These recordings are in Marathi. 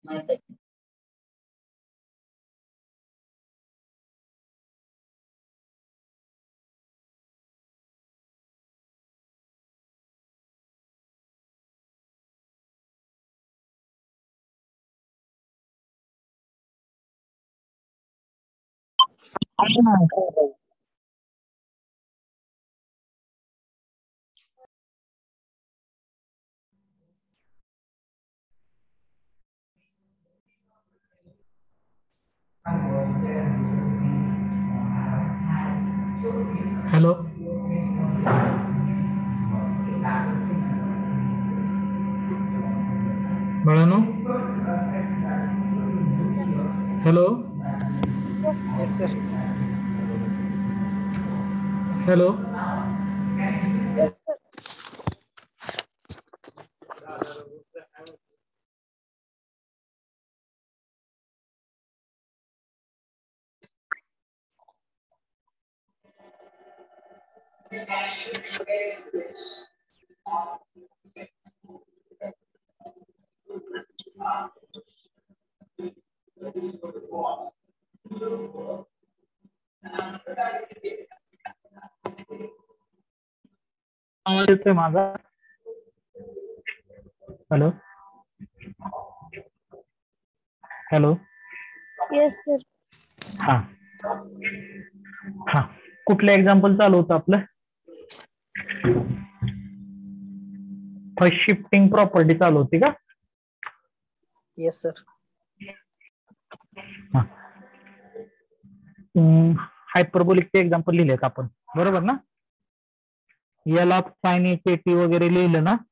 हेलो बाळांनो, hello Yes, sir. Hello Yes, sir. आवाज येतोय माझा? Hello hello Yes, sir. हा हा कुठलं एक्झाम्पल चालू होतं आपलं? फर्स्ट शिफ्टिंग प्रॉपर्टी चालू होती का? Yes, sir. हायपरबोलिकचे एक्झाम्पल लिहिलेत आपण, बरोबर ना? एल ऑफ साइन एटी वगैरे लिहिलं ना?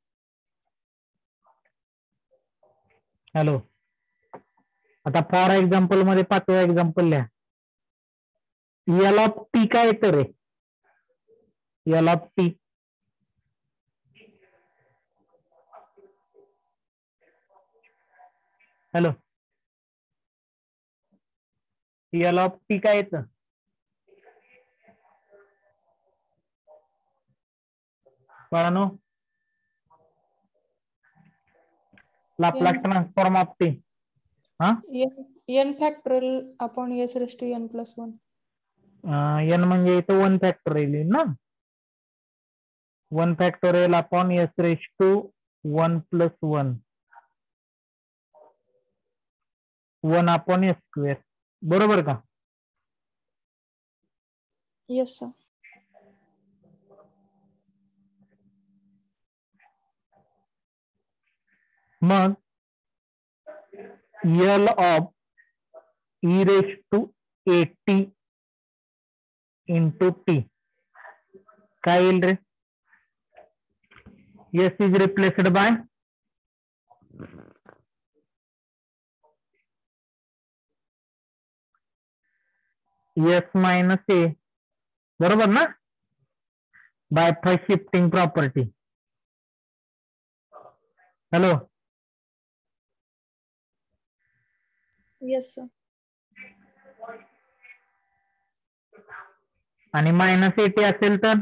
हॅलो, आता फॉर एक्झाम्पल मध्ये 5वं एक्झाम्पल लिहा. एल ऑफ टी काय येतं रे? L of T hello, L of T काय येतं? बाळांनो, Laplace n transform of T. हा, n factorial upon s raised to n plus 1. N म्हणजे इथं 1 फॅक्टोरियल येईल ना? 1 factorial upon S raised to 1 plus 1 1 upon S square, बरोबर का? Yes, sir. मग एल ऑफ ई रेश टू एटी इंटू टी काय येईल रे? S is replaced by S minus A, बरोबर ना? By first shifting property. Hello, Yes, sir. आणि मायनस एटी असेल तर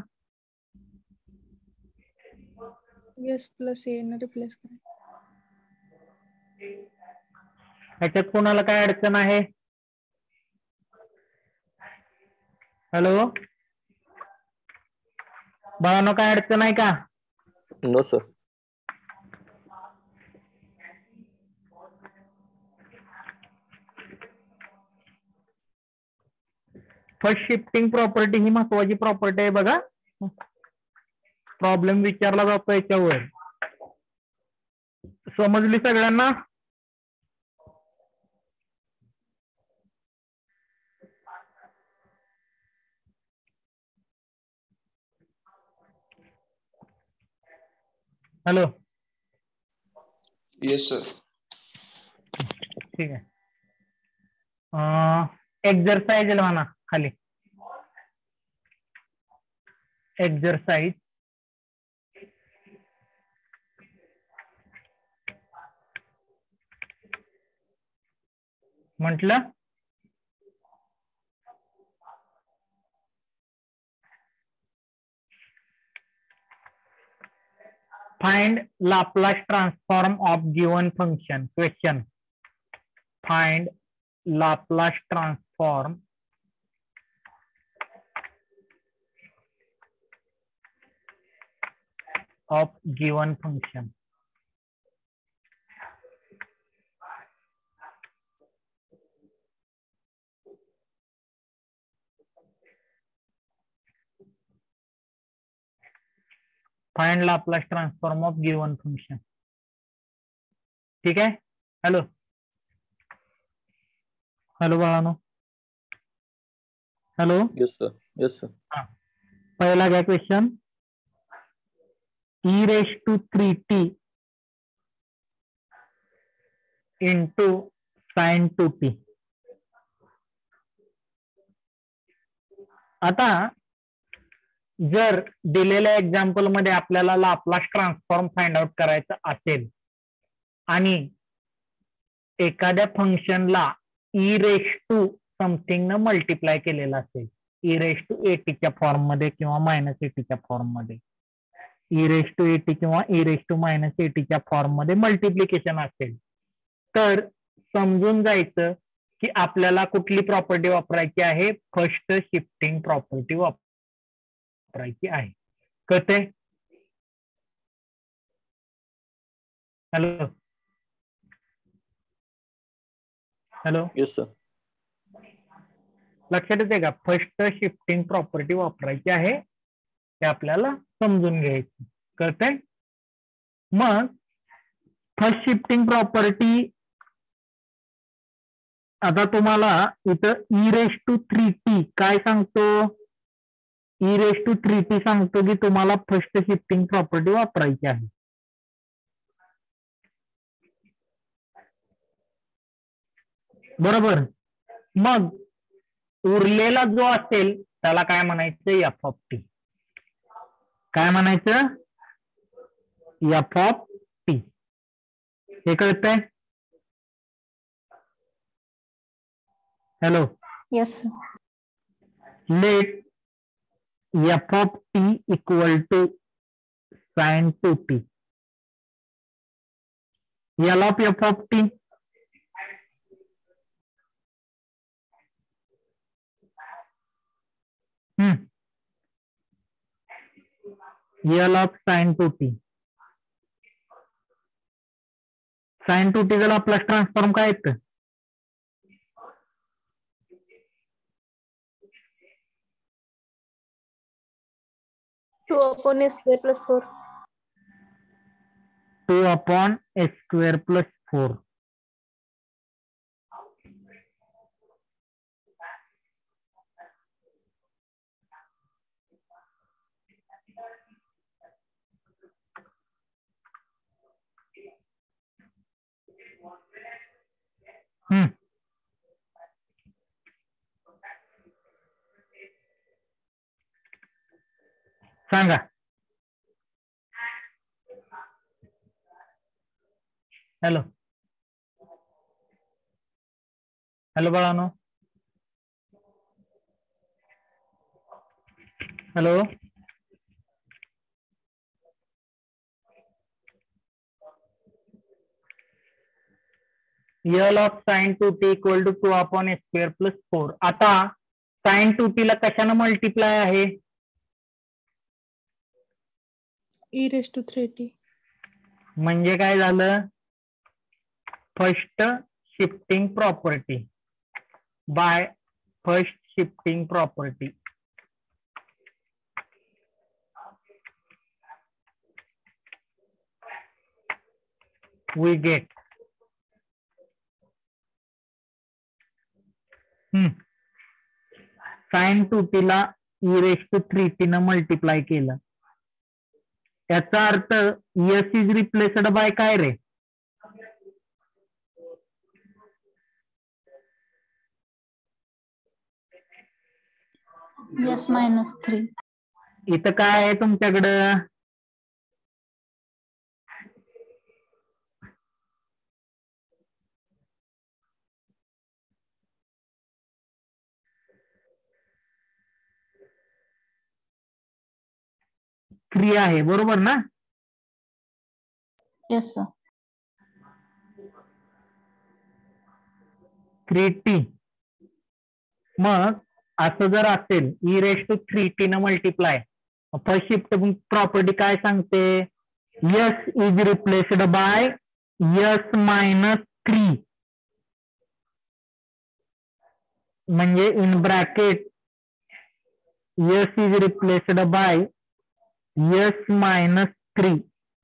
s plus a ने रिप्लेस करा. ह्याच्यात कोणाला काय अडचण आहे? हॅलो, बाळांनो, काय अडचण आहे का? No sir. First shifting property ही महत्वाची प्रॉपर्टी आहे बघा. प्रॉब्लेम विचारला जातो याच्यावर. समजली सगळ्यांना? Hello, yes sir. ठीक आहे. एक्झरसाइज म्हणा खाली. एक्झरसाइज म्हटलं find Laplace transform of given function. Question find Laplace transform of given function. Find Laplace transform of given function. ठीक है. हॅलो हॅलो बाळानो. Hello. Yes sir. Yes sir. हा, पहिला घ्या question. e raised to 3t into sin 2t. आता जर दिलेल्या एक्झाम्पल मध्ये आपल्याला लाप्लास ट्रान्सफॉर्म फाइंड आउट करायचं असेल आणि एखाद्या फंक्शनला ई रेश टू समथिंग न मल्टिप्लाय केलेलं असेल, ई रेश टू एटीच्या फॉर्म मध्ये किंवा मायनस एटीच्या फॉर्म मध्ये, ई रेश टू एटी किंवा ई रेश टू मायनस एटीच्या फॉर्म मध्ये मल्टिप्लिकेशन असेल, तर समजून जायचं की आपल्याला कुठली प्रॉपर्टी वापरायची आहे, फर्स्ट शिफ्टिंग प्रॉपर्टी वापरायची आहे. कळतंय? Hello hello. Yes sir. लक्षात येते का? फर्स्ट शिफ्टिंग प्रॉपर्टी वापरायची आहे, ते आपल्याला समजून घ्यायची. कळतंय? मग फर्स्ट शिफ्टिंग प्रॉपर्टी आता तुम्हाला इथं ई रेश टू 3t काय सांगतो? ई रेश टू 3t सांगतो की तुम्हाला फर्स्ट शिफ्टिंग प्रॉपर्टी वापरायची आहे. बरोबर. मग उरलेला जो असेल त्याला काय म्हणायचं? F of T. काय म्हणायचं? F of t. हे कळतंय? Hello. Yes let f of t equal to sine 2t. L of f of t L of sine 2t. Sine 2t चा लाप्लास ट्रान्सफॉर्म काय येतं? Two upon a square plus 4. 2 upon a square plus 4. सांगा. हॅलो हॅलो बाळानो. Hello. L of sine 2t equal to 2 upon a square plus 4. आता साइन 2t ला कशानं मल्टिप्लाय आहे? E raise to 3t. म्हणजे काय झालं? First shifting property by first shifting property. we get sine 2t ला ई रेस टू 3t न मल्टिप्लाय केलं. याचा अर्थ एस इज रिप्लेस्ड बाय काय रे? यस -3. इथं काय आहे तुमच्याकडं? क्रिया आहे, बरोबर ना? Yes sir. 3t. मग असं जर असेल e⁻³ न मल्टिप्लाय, फर्स्ट शिफ्ट प्रॉपर्टी काय सांगते, s is replaced by s-3, म्हणजे in bracket s is replaced by s-3.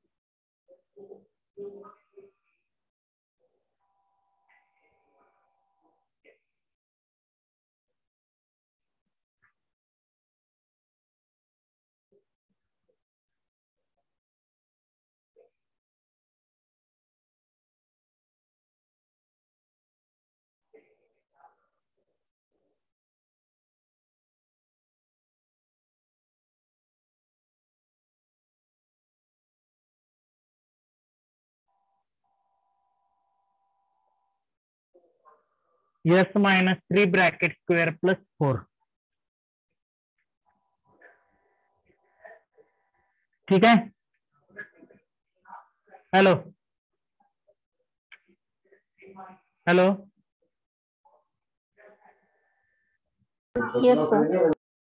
s-3 bracket square plus 4. ठीक आहे. Hello hello Yes, sir.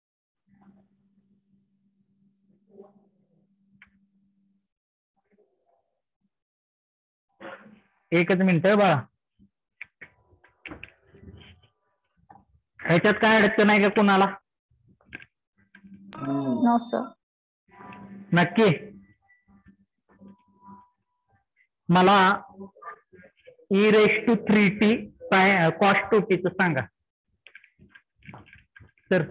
एकच मिनिट बाळा, ह्याच्यात काय अडचण आहे का कुणाला? No, sir. नक्की. मला e⁻³ cos 2t सांगा सर.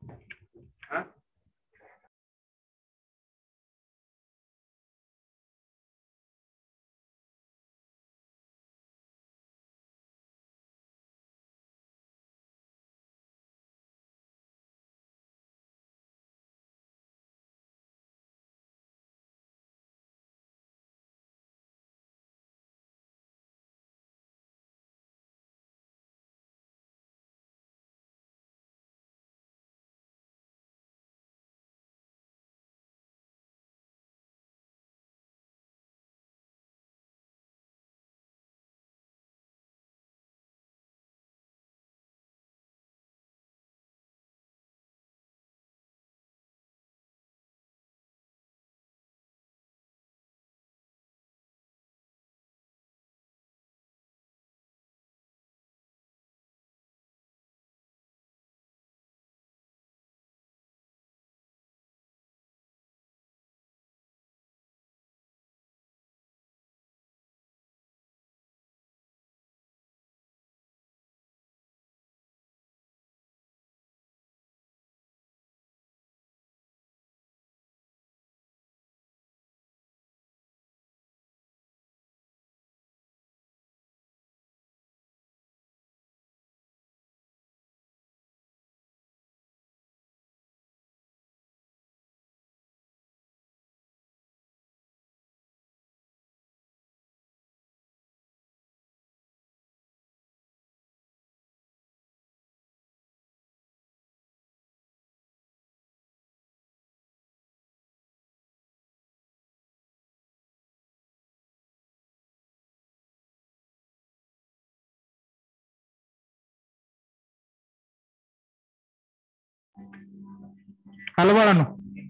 हॅलो बाळांनो,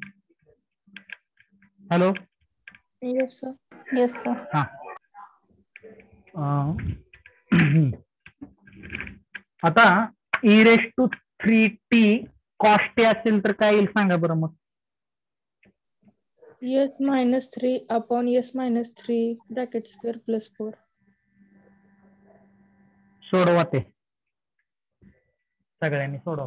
hello. Yes, sir. Yes, sir. हा. आता e⁻³ cos t असेल तर काय येईल सांगा बरं मग. s-3 upon s-3 bracket square plus 4. सोडवा ते सगळ्यांनी सोडवा.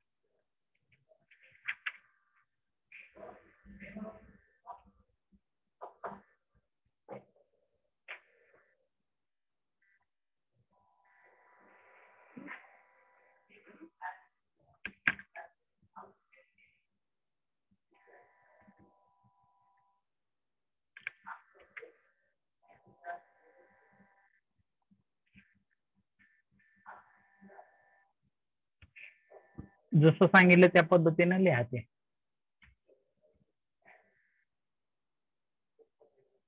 जसं सांगितलं त्या पद्धतीने लिहा ते.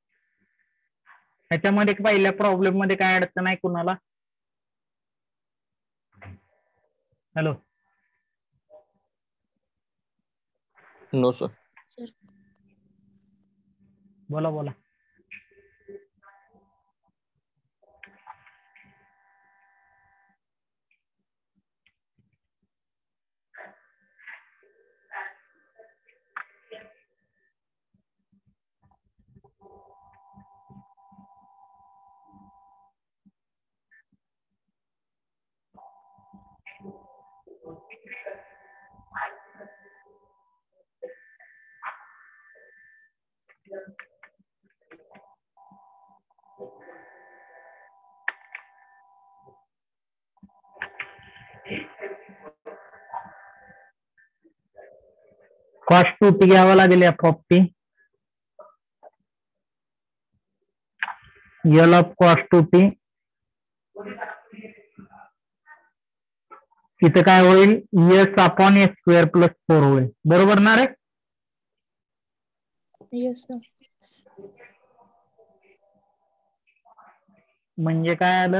ह्याच्यामध्ये पहिल्या प्रॉब्लेम मध्ये काय अडचण आहे कुणाला? हॅलो. No sir. सर बोला बोला. कॉस्ट टू टी घ्यावं लागेल f of t. L of cos two t. इथं काय होईल, s upon S square plus 4 होईल. बरोबर ना रे? Yes sir. म्हणजे काय आलं,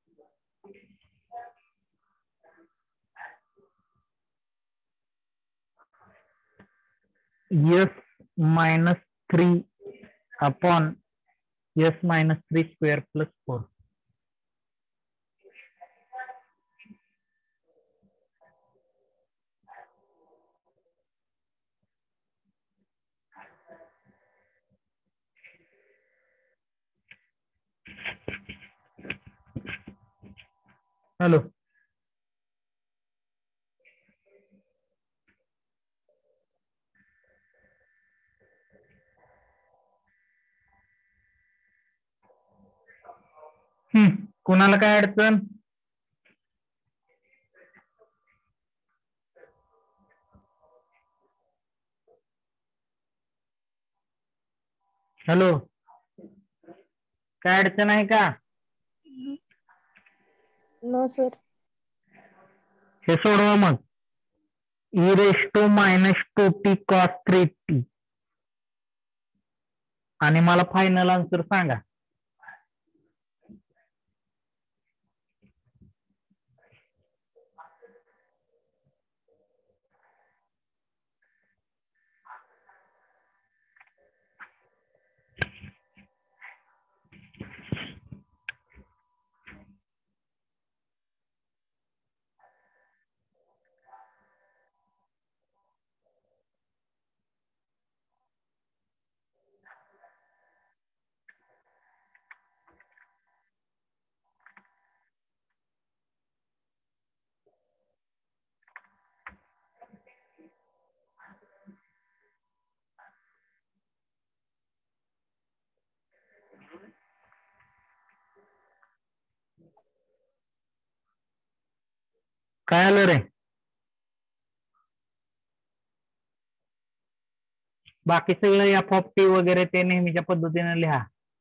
s minus 3 upon s minus 3 square plus 4. Hello. कुणाला काय अडचण? हॅलो. काय अडचण आहे का? No sir. हे सोडवा मग. E raise to minus 2t cos 3t आणि मला फायनल आन्सर सांगा. काय आलं रे? बाकी सगळं एफ ऑफ टी वगैरे ते नेहमीच्या पद्धतीने लिहा.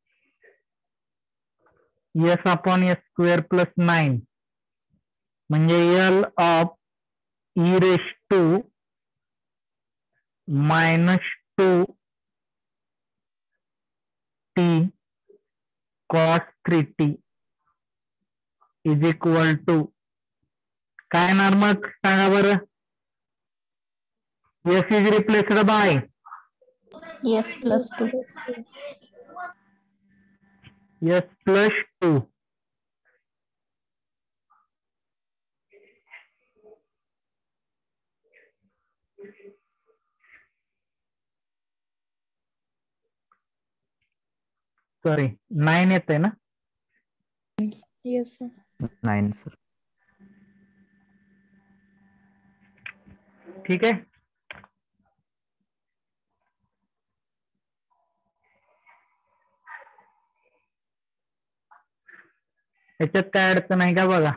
S upon S square plus 9 म्हणजे L of e raise to minus 2t cos 3t is equal to काय येणार मग सांगा बरं. S is replaced by Yes, plus 2. S plus 2. Sorry 9 येते ना. Yes sir. 9 सर. ठीक आहे. याच्यात काय अडचण आहे का बघा.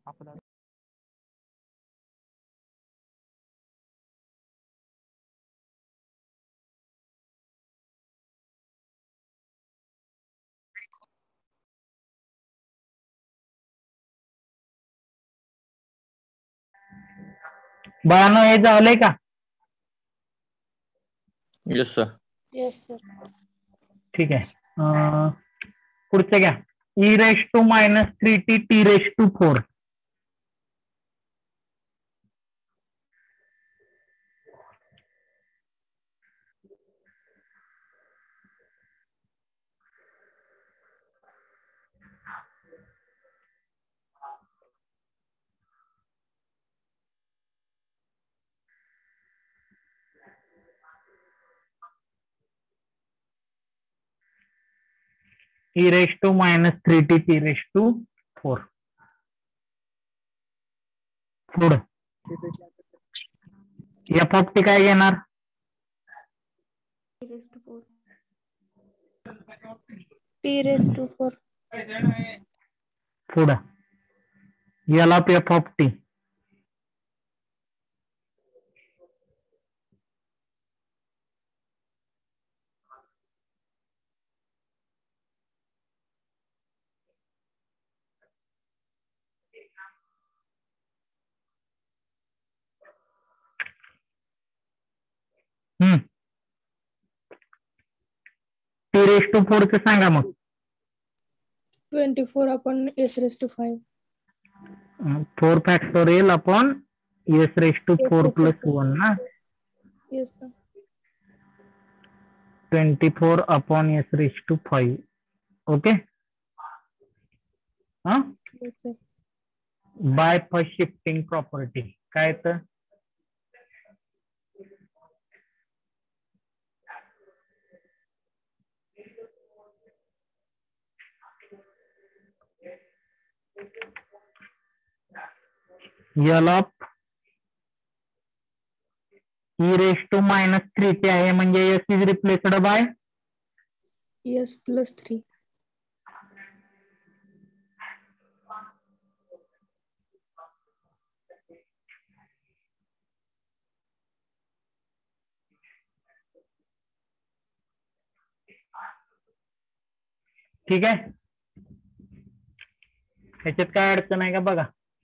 बाळांनो हे झालंय का? Yes, sir. Yes, sir. ठीक आहे. पुढचं घ्या. e⁻³ t t⁴. e⁻³ t t⁴. पुढं f काय घेणार? T⁴. पुढं याला f. t⁴ च सांगा मग. 24 upon s⁵. 4 factorial upon s⁴ + 1 ना. Yes, sir. 24 अपॉन s⁵. ओके. हा Yes, sir. By first shifting property काय तर L ऑफ e⁻³ आहे म्हणजे s is replaced by S + 3. ठीक आहे. ह्याच्यात काय अडचण आहे का बघा.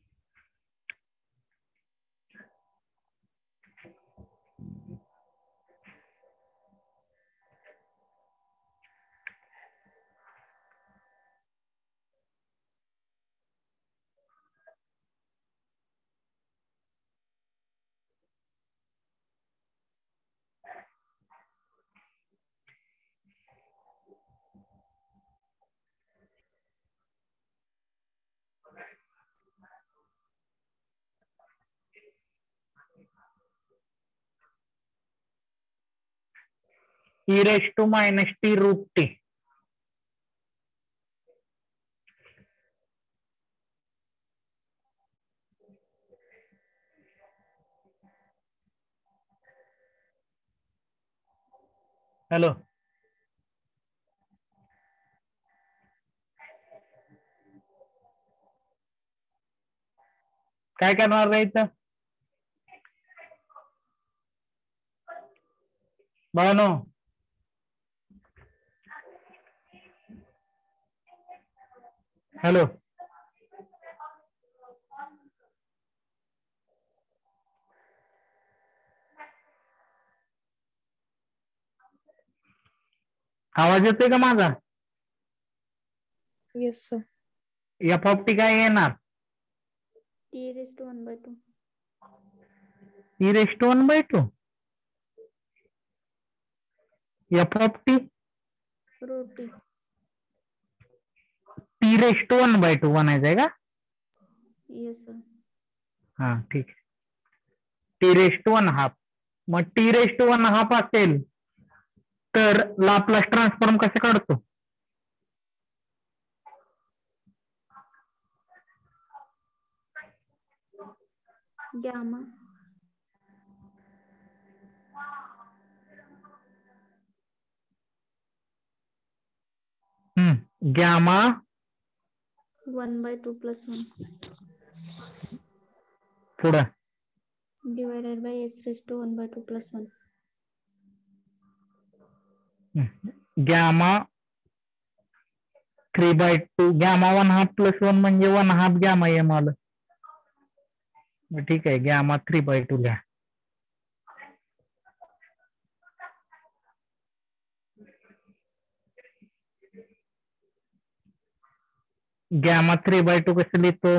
e⁻t√t. हॅलो काय करणार राहायचं बाळांनो? हॅलो आवाज येतोय का माझा? Yes, sir. f काय येणार? T⁻². e⁻²? f √t. t⁻² बनायचंय का? Yes, sir. हा ठीक आहे. t⁻². मग t⁻½ असेल तर लाप्लास ट्रान्सफॉर्म कसं काढतो? Gamma. गॅमा 1/2 + 1. पुढं divided by s raised to 1/2 plus 1. Gamma 3/2 gamma 1/2 plus 1 म्हणजे 1/2 गॅमा एम आलं. ठीक आहे, गॅमा 3/2 लिहा. गॅमा 3/2 कसं लिहितो?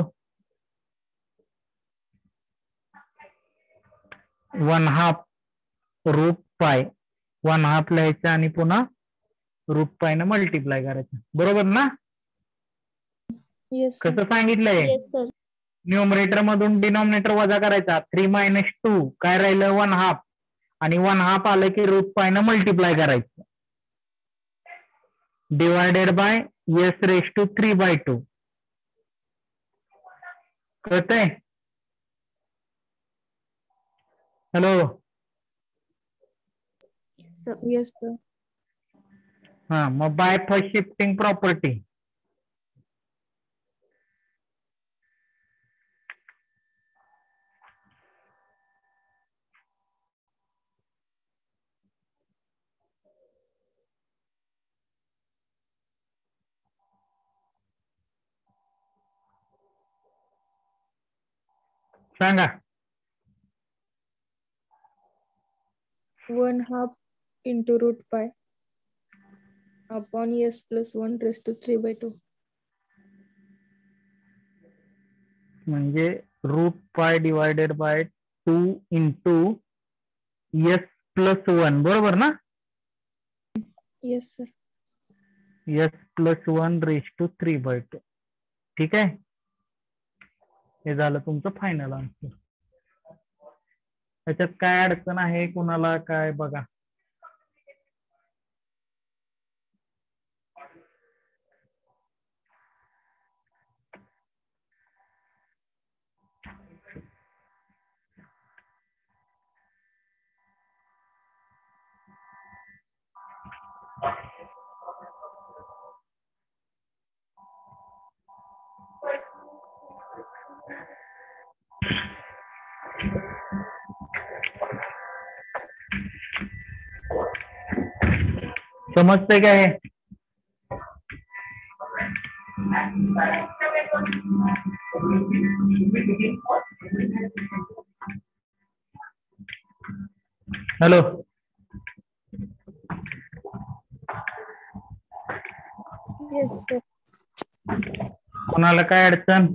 1/2 रूट पाय 1/2 लिहायचं आणि पुन्हा रूट पाय न मल्टिप्लाय करायचं, बरोबर ना? Yes, sir. कसं सांगितलंय? Yes, sir. न्यूमरेटर मधून डिनॉमिनेटर वजा करायचा. 3 - 2 काय राहिलं? 1/2 आणि 1/2 आलं की रूट पाय न मल्टिप्लाय करायचं. Divided by s raise to 3/2. कळतंय? हॅलो. So, Yes, sir. हा, मग बाय फर्स्ट शिफ्टिंग प्रॉपर्टी. सांगा. 1/2 into root pi upon s plus 1 raised to 3/2. म्हणजे root pi divided by 2 into s plus 1, बरोबर ना? Yes, sir. s plus 1 raise to 3/2. ठीक आहे, हे झालं तुमचं फायनल आन्सर. त्याच्यात काय अडचण आहे कुणाला काय बघा. समजतंय काय? हॅलो. Yes, sir. कोणाला काय अडचण?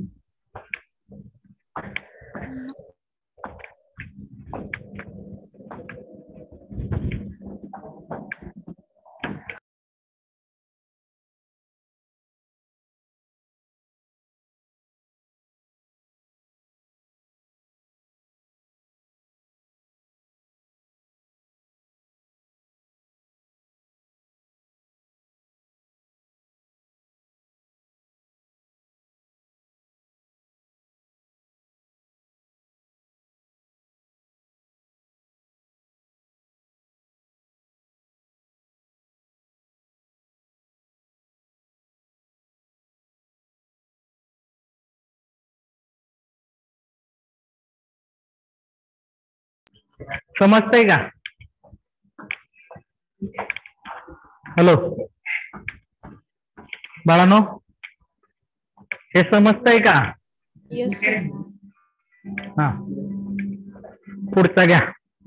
समजतंय का? हॅलो बाळांनो, हे समजतंय का? Yes, sir. हा, पुढचा घ्या.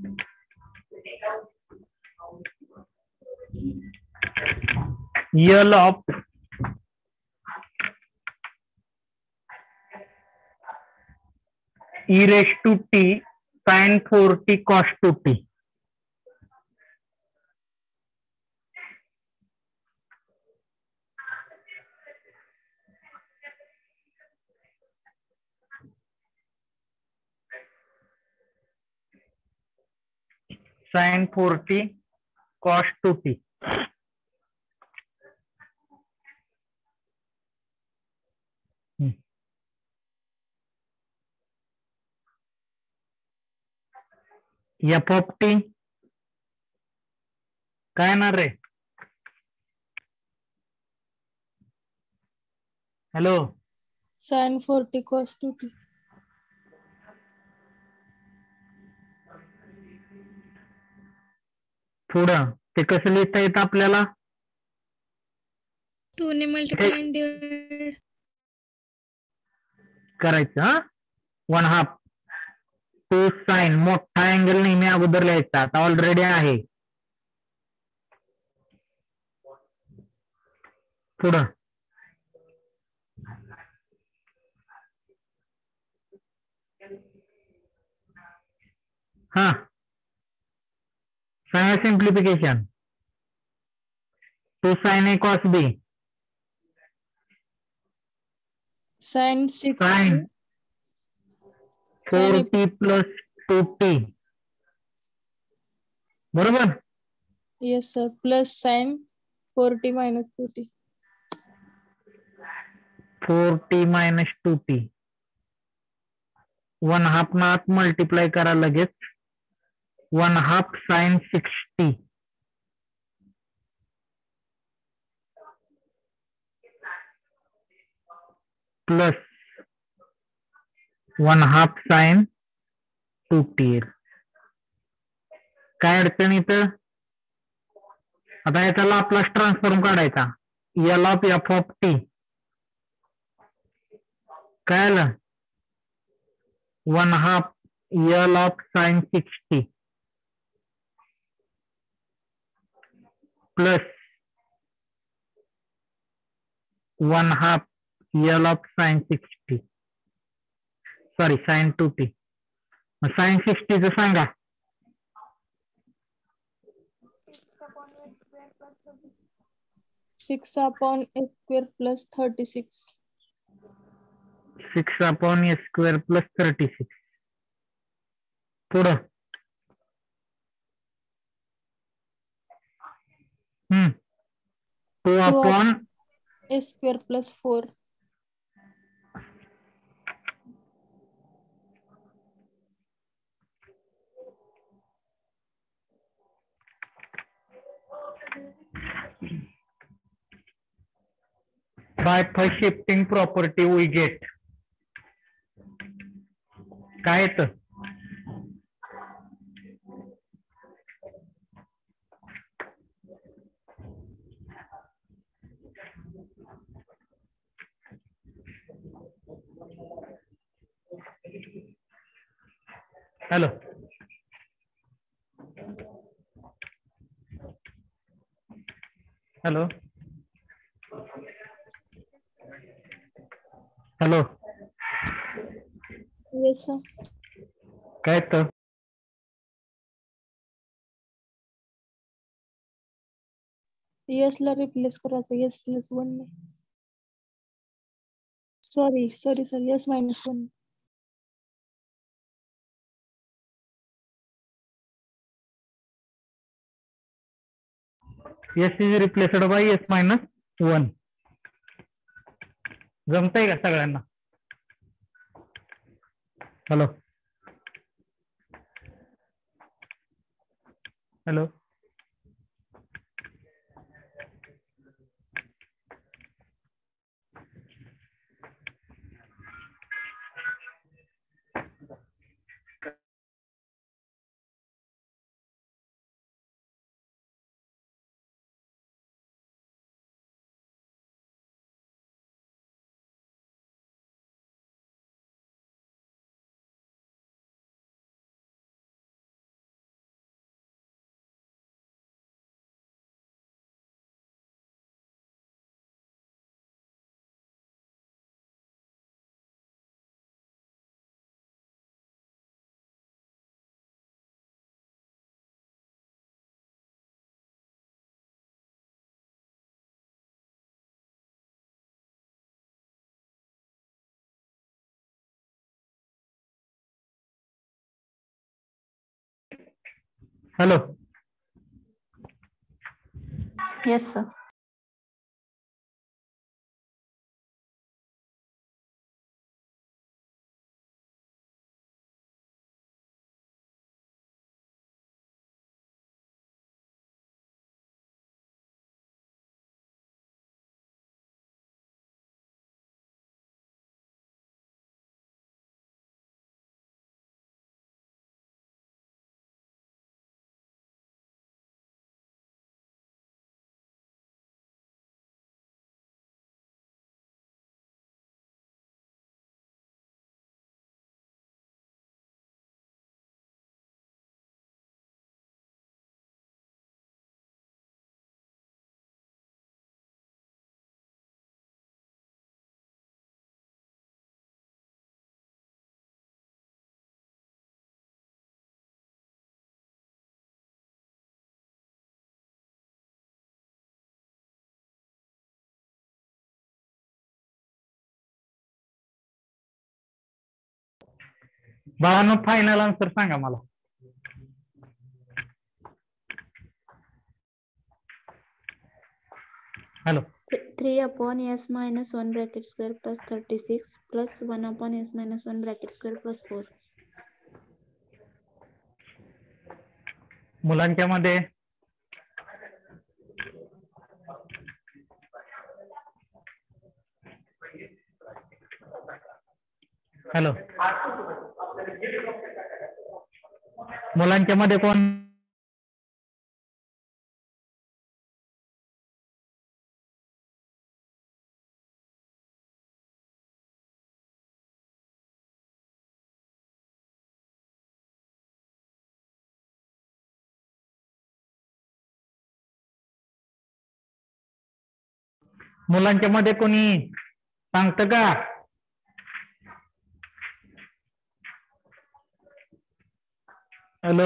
L of e raised to t sin 4t cos 2t. sin 4t cos 2t. f of t काय येणार रे? Hello. Sin 4t cos 2t. पुढं ते कसं लिहिता येतं आपल्याला? 2 ने मल्टिप्लाय अँड डिवाइड करायचं हा 1/2 टू साइन मोठा अँगल नेहमी अगोदर लिहायचा, आता ऑलरेडी आहे. पुढं हा सांगा simplification. 2 sin A cos B sin 6 sin sin 4t plus 2t बरोबर. yes sir plus sin 4t minus 2t 4t minus 2t 1/2 ना आत मल्टिप्लाय करा लगेच. 1/2 sin 6t plus 1/2 sin 2t. काय अडचण इथं? आता याचा लाप्लास ट्रान्सफॉर्म काढायचा. L of f of T काय आलं? 1/2 L of sine 6t plus 1/2 L of sine 6t sorry sine 2t. Sine 6t चं सांगा. 6 upon a square plus 36 6/a² plus 36. पुढं 2 upon a square plus 4 by first shifting property we get काय येतं? Hello hello hello yes sir काय येतं? yes ला रिप्लेस करायचं s plus 1 ने sorry s minus 1 S is replaced by S minus 1. जमतंय का सगळ्यांना? Hello hello hello Yes, sir. बाळांनो फायनल आन्सर सांगा मला. Hello. 3 upon s minus 1 bracket square plus 36 plus 1 upon s minus 1 bracket square plus 4. मुलांच्या मध्ये हॅलो, मुलांच्या मध्ये कोण? मुलांच्या मध्ये कोणी सांगतं का? Hello.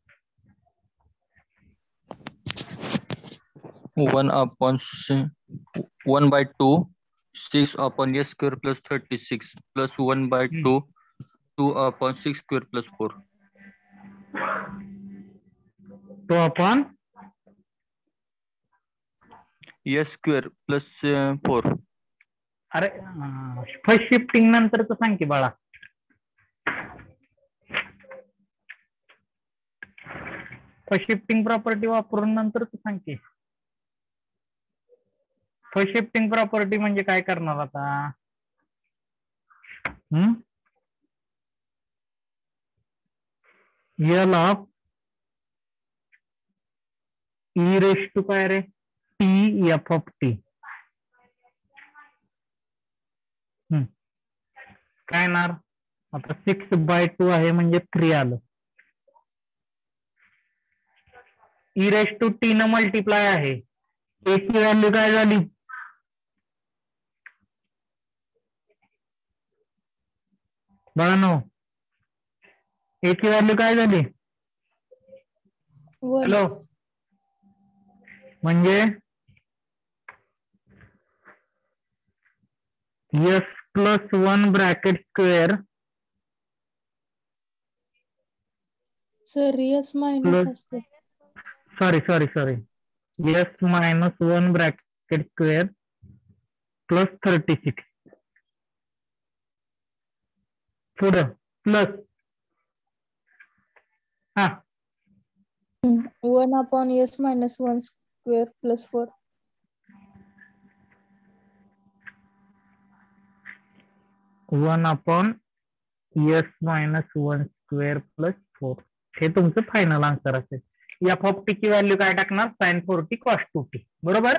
1/2 6 upon s square plus 36 plus 1/2 2 upon 6 square plus 4. 2 upon s square plus 4. अरे फर्स्ट शिफ्टिंग नंतरच सांग की बाळा. फर्स्ट शिफ्टिंग प्रॉपर्टी वापरून नंतरच सांग की. फर्स्ट शिफ्टिंग प्रॉपर्टी म्हणजे काय करणार आता? L of e raise to काय रे? T f of T. काय येणार आता? 6/2 आहे म्हणजे 3 आलं. ई रेस टू टी न मल्टिप्लाय आहे. एक ची व्हॅल्यू काय झाली? बाळांनो एक ची व्हॅल्यू काय झाली? 1. हॅलो, म्हणजे s plus 1 bracket square sir s minus असते. Sorry s minus 1 bracket square plus 36 पुढं plus 1 upon s minus 1 square plus 4. 1 upon s minus 1 square plus 4. हे तुमचं फायनल आन्सर असेल. एफ ऑफ टी ची व्हॅल्यू काय टाकणार? sin 4t cos 2t. बरोबर?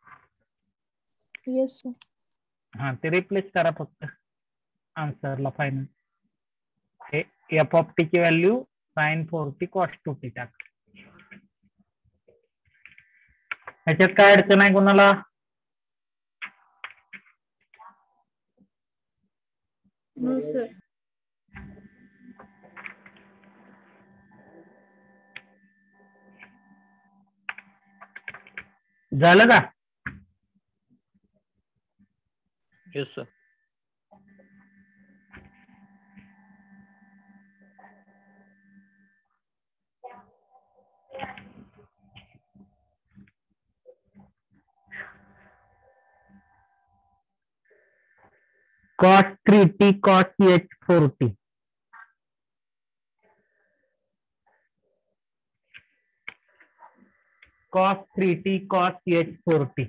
Yes sir. हा, ते रिप्लेस करा फक्त आन्सरला फायनल. हे एफ ऑफ टी ची value sin 4t cos 2t टाक. ह्याच्यात काय अडचण आहे कोणाला? No sir. झालं का? Yes sir. cos 3t cos h 4t. cos 3t cos h 4t.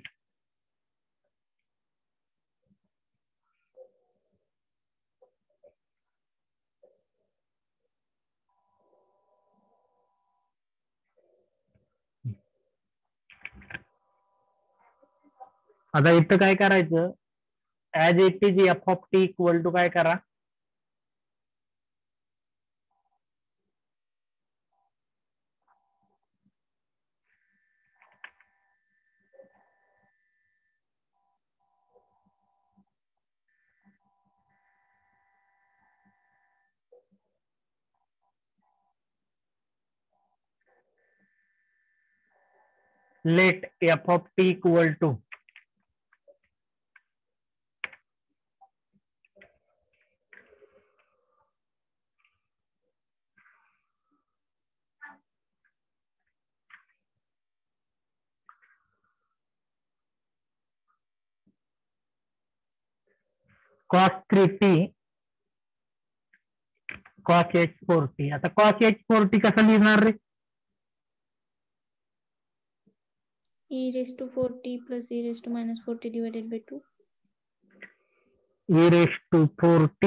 आता इथं काय करायचं? As it is f of t equal to काय करा? Let f of t equal to cos 3t cos h4t. आता cos h4t कसं लिहिणार रे? e raised to 4t plus e raised to minus 4t divided by 2. e raised to 4t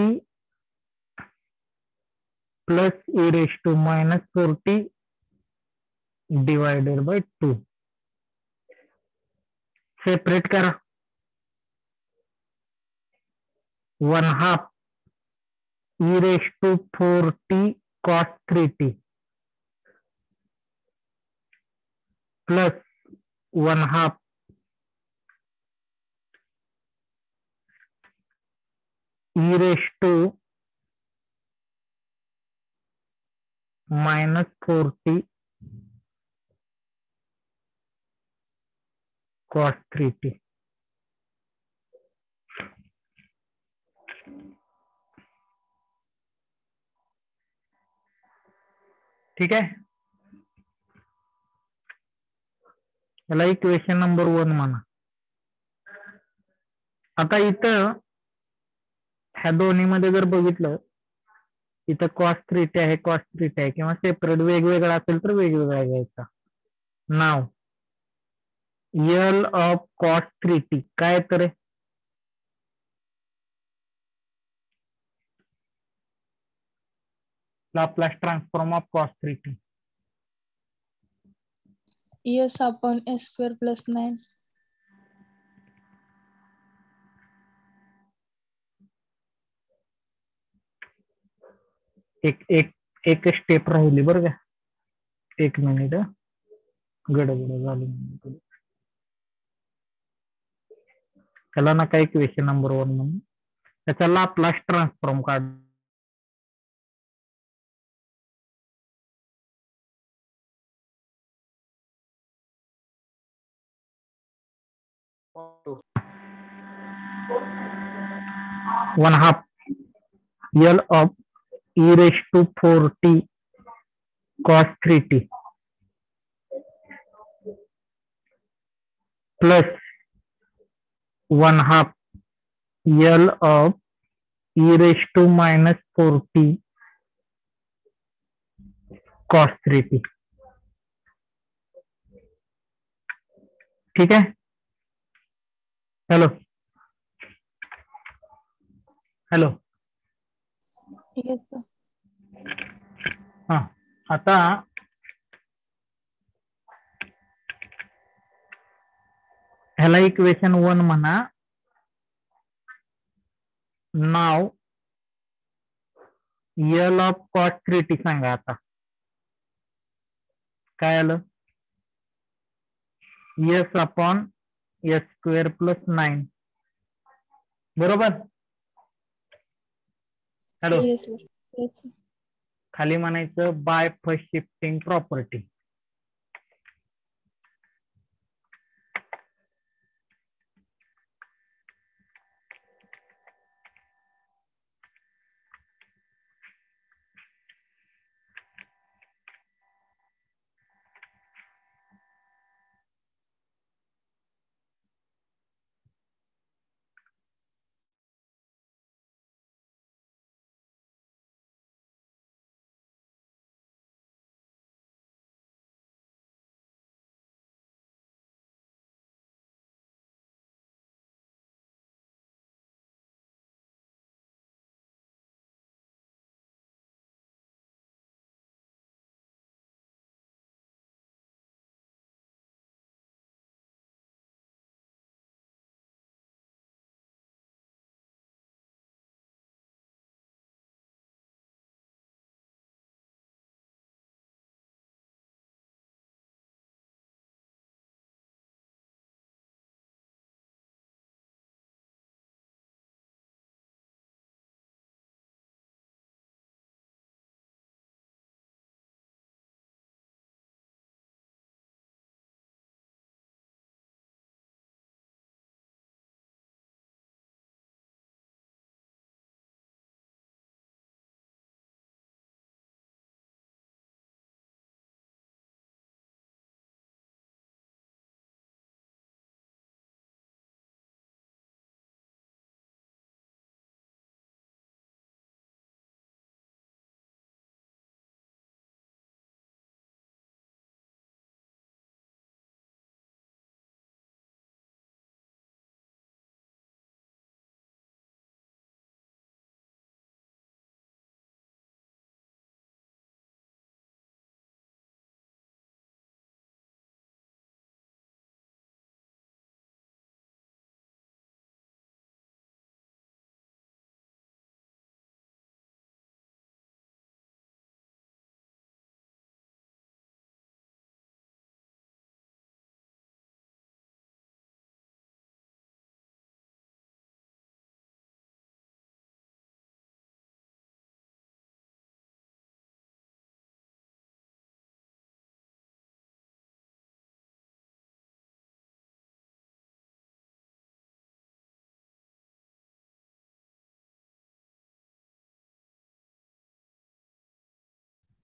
plus e raised to minus 4t divided by 2. Separate करा. 1/2 e raised to 4t cos 3t plus 1/2 e raised to minus 4t cos 3t. ठीक आहे. याला इक्वेशन नंबर 1 म्हणा. आता इथं ह्या दोन्ही मध्ये जर बघितलं, इथं cos 3t आहे, cos 3t आहे, किंवा सेपरेट वेगवेगळा असेल तर वेगवेगळा घ्यायचा. नाव L ऑफ cos 3t काय तर Laplace transform of cos 3t. S upon s square plus 9. एक स्टेप राहिली बरं का. 1 मिनिट गडबड झाली. त्याला नका इक्वेशन नंबर 1 म्हणून. त्याचा लाप्लास ट्रान्सफॉर्म काढ. One half L of e raised to 4t cos 3t plus 1/2 L of e raised to minus 4t cos 3t. ठीक है. Hello hello. Yes, sir. हा आता ह्याला इक्वेशन 1 म्हणा. नाव L ऑफ cos 3t सांगा. आता काय आलं? S upon s square plus 9 बरोबर. Hello. Yes, sir. Yes, sir. खाली म्हणायचं by first shifting property.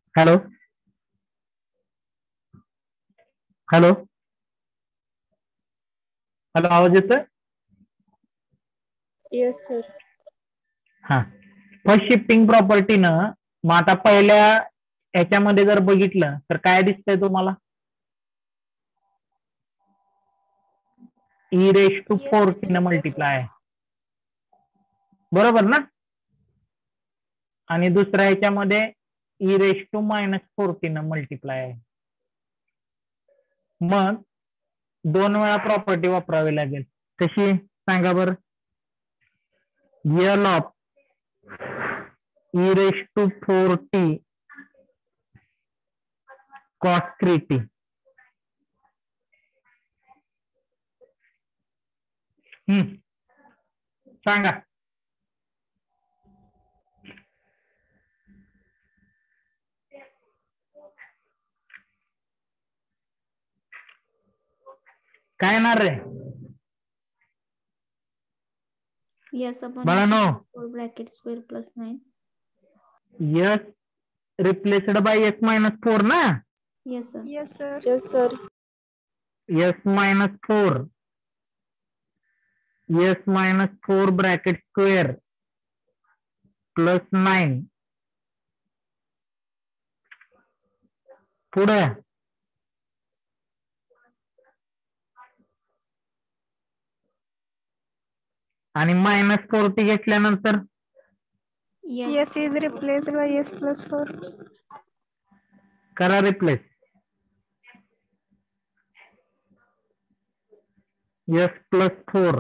Hello hello hello, आवाज येतोय? Yes, sir. हा, फर्स्ट शिफ्टिंग प्रॉपर्टीनं मग आता पहिल्या ह्याच्यामध्ये जर बघितलं तर काय दिसतंय तुम्हाला? ई रेश to Yes is 14 replaced multiply आहे, बरोबर ना? आणि दुसऱ्या ह्याच्यामध्ये ई रेश टू -14 मल्टिप्लाय आहे. मग 2 वेळा प्रॉपर्टी वापरावी लागेल. कशी सांगा बरं? यल ऑफ ई रेश टू 4t cos 3t. सांगा. काय येणार रे Yes upon बाळांनो? S minus 4 bracket square plus 9. S replaced by S minus 4 ना? Yes, sir. Yes, sir. Yes, sir. S minus 4 s minus 4 bracket square plus 9 पुढे आणि -40 घेतल्यानंतर Yes. Yes is replaced by S plus 4. करा replace. S plus 4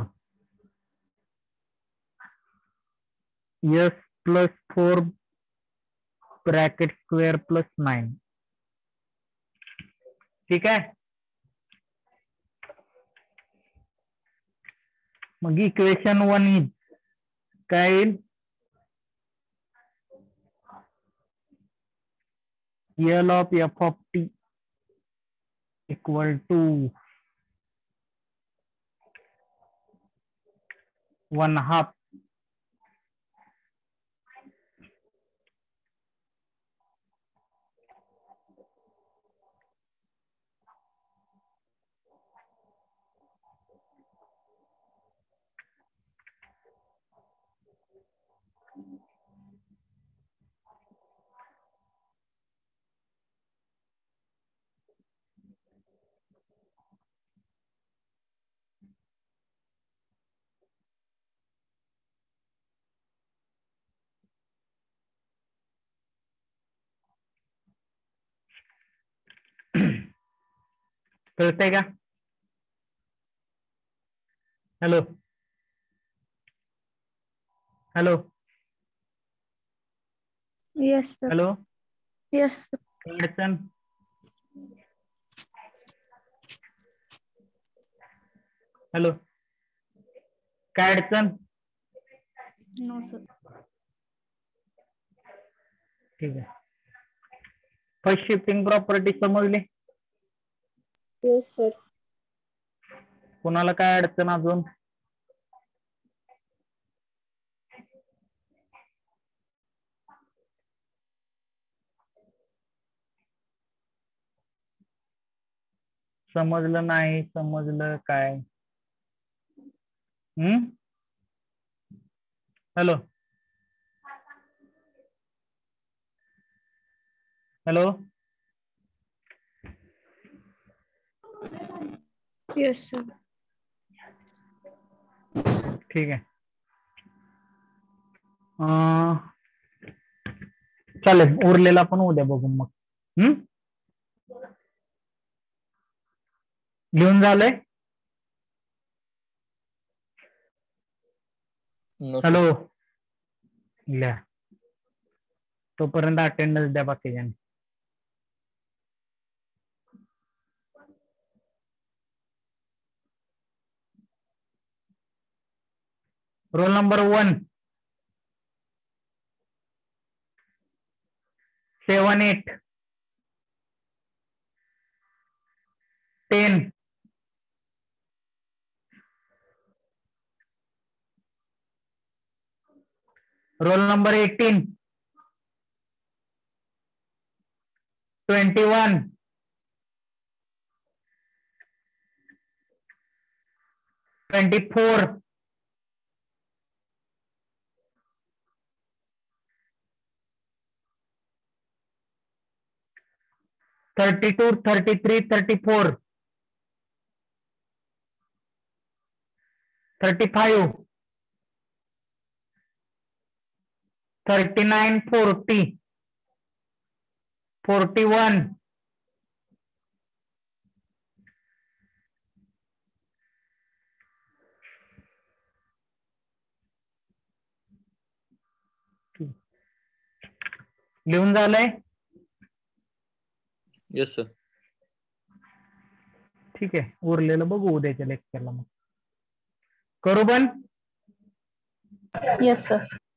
s plus 4 bracket square plus 9. ठीक आहे. मग इक्वेशन 1 इज काय येईल? L of f of t equal to 1/2 कळतंय का? Hello hello Yes, sir. Hello, Yes, sir. अडचण? हॅलो, काय अडचण? No, sir. ठीक आहे. फर्स्ट शिफ्टिंग प्रॉपर्टी समजली? Yes, sir. कोणाला काय अडचण अजून? समजलं नाही समजलं काय? Hello hello, Yes, sir. ठीक आहे. चालेल, उरलेला पण उद्या बघू मग. लिहून झालंय? No, sir. हॅलो, लिहा. तोपर्यंत अटेंडन्स द्या बाकीच्यांनी. Roll number 1 7 8 10 roll number 18 21, 24, 32, 33, 34, 35, 39, 40, 41, 2. लिहून झालंय? Yes, sir. ठीक आहे, उरलेलं बघू उद्याच्या लेक्चरला. मग करू बंद. Yes, sir.